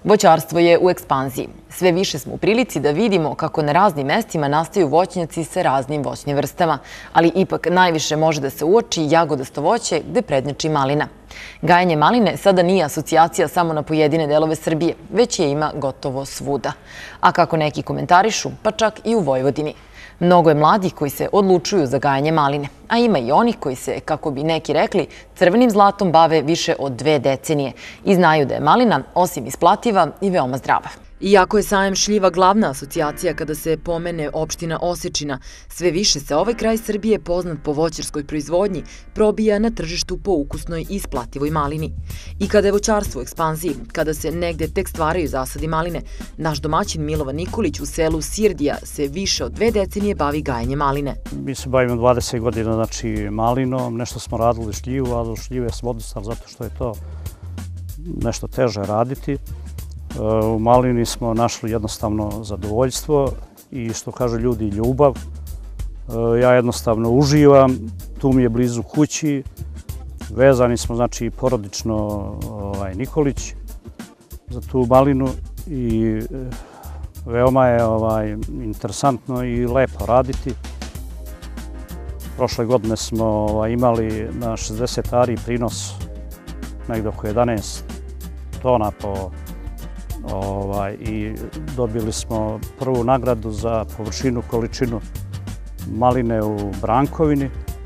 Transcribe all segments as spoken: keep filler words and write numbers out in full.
Voćarstvo je u ekspanziji. Sve više smo u prilici da vidimo kako na raznim mestima nastaju voćnjaci sa raznim voćnim vrstama, ali ipak najviše može da se uoči jagodasto voće gde prednjači malina. Gajenje maline sada nije asocijacija samo na pojedine delove Srbije, već je ima gotovo svuda. A kako neki komentarišu, pa čak i u Vojvodini. Mnogo je mladih koji se odlučuju za gajanje maline, a ima i onih koji se, kako bi neki rekli, crvenim zlatom bave više od dve decenije i znaju da je malina, osim isplativa, i veoma zdrava. Iako je Sajam šljiva glavna asocijacija kada se pomene opština Osečina, sve više se ovaj kraj Srbije, poznat po voćarskoj proizvodnji, probija na tržištu po ukusnoj i isplativoj malini. I kada je voćarstvo u ekspanziji, kada se negde tek stvaraju zasadi maline, naš domaćin Milovan Nikolić u selu Sirdija se više od dve decenije bavi gajenjem maline. Mi se bavimo dvadeset godina, znači malinom, nešto smo radili šljivu, ali šljive smo odustali zato što je to nešto teže raditi. U malini smo našli jednostavno zadovoljstvo i što kažu ljudi ljubav. Ja jednostavno uživam, tu mi je blizu kući, vezani smo znači porodično ovaj, Nikolić za tu malinu i veoma je ovaj, interesantno i lepo raditi. Prošle godine smo ovaj, imali na šezdeset ari prinos negde oko jedanaest tona po Ovaj, i dobili smo prvu nagradu za površinu, količinu maline u Brankovini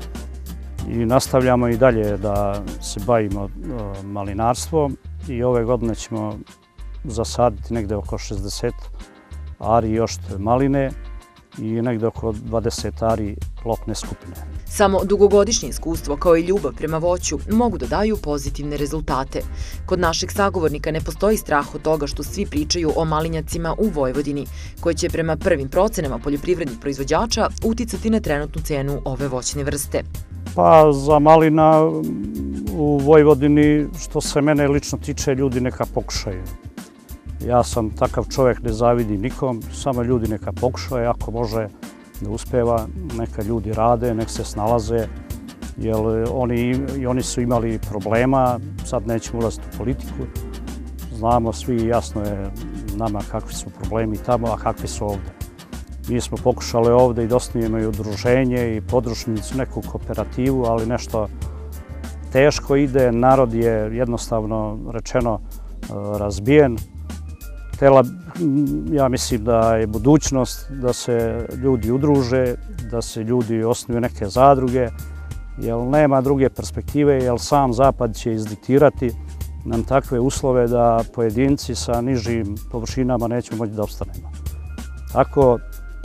i nastavljamo i dalje da se bavimo malinarstvom i ove godine ćemo zasaditi negde oko šezdeset ari još maline i negde oko dvadeset ari lopne skupine. Samo dugogodišnje iskustvo kao i ljubav prema voću mogu da daju pozitivne rezultate. Kod našeg sagovornika ne postoji strah od toga što svi pričaju o malinjacima u Vojvodini, koji će prema prvim procenama poljoprivrednih proizvođača uticati na trenutnu cenu ove voćne vrste. Pa za malina u Vojvodini, što se mene lično tiče, ljudi neka pokušaju. Ja sam takav čovjek, ne zavidi nikom, samo ljudi neka pokušaju, ako može da uspeva, neka ljudi rade, nek se snalaze, jer oni, i oni su imali problema, sad nećemo ulaziti u politiku, znamo svi, jasno je nama kakvi su problemi tamo, a kakvi su ovde. Mi smo pokušali ovde i da osnujemo i udruženje i podružnicu, neku kooperativu, ali nešto teško ide, narod je jednostavno rečeno razbijen. Tela, ja mislim da je budućnost da se ljudi udruže, da se ljudi osnuju neke zadruge, jer nema druge perspektive, jer sam Zapad će izdiktirati nam takve uslove da pojedinci sa nižim površinama nećemo moći da opstanemo. Tako,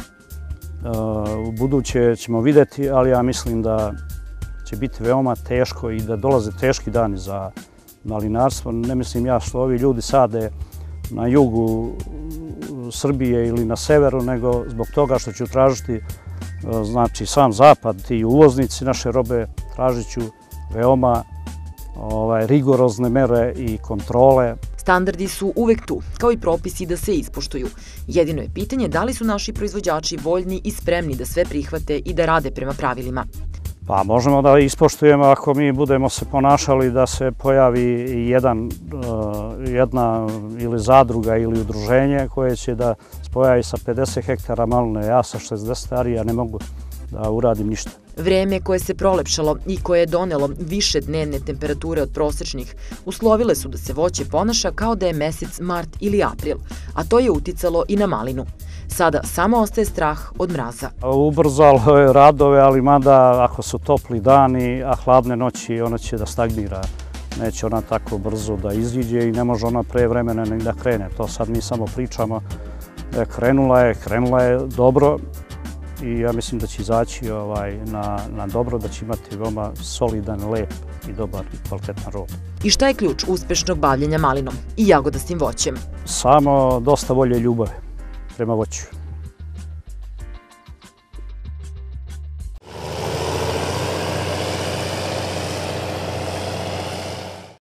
u buduće ćemo vidjeti, ali ja mislim da će biti veoma teško i da dolaze teški dani za malinarstvo. Ne mislim ja što ovi ljudi sade na jugu Srbije ili na severu, nego zbog toga što ću tražiti, znači sam Zapad i uvoznici naše robe, tražit ću veoma ovaj, rigorozne mere i kontrole. Standardi su uvek tu, kao i propisi da se ispoštuju. Jedino je pitanje da li su naši proizvođači voljni i spremni da sve prihvate i da rade prema pravilima. Pa možemo da ispoštujemo ako mi budemo se ponašali da se pojavi jedan, jedna ili zadruga ili udruženje koje će da spojavi sa pedeset hektara maline. Ja sa šezdeset ari ja ne mogu da uradim ništa. Vreme koje se prolepšalo i koje je donelo više dnevne temperature od prosečnih uslovile su da se voće ponaša kao da je mesec mart ili april, a to je uticalo i na malinu. Sada samo ostaje strah od mraza. Ubrzalo je radove, ali mada ako su topli dani, a hladne noći, ona će da stagnira. Neće ona tako brzo da iziđe i ne može ona pre vremena ni da krene. To sad mi samo pričamo. Krenula je, krenula je dobro i ja mislim da će izaći ovaj, na, na dobro, da će imati veoma solidan, lep i dobar i kvalitetan rod. I šta je ključ uspešnog bavljenja malinom i jagodastim voćem? Samo dosta volje i ljubave prema voću.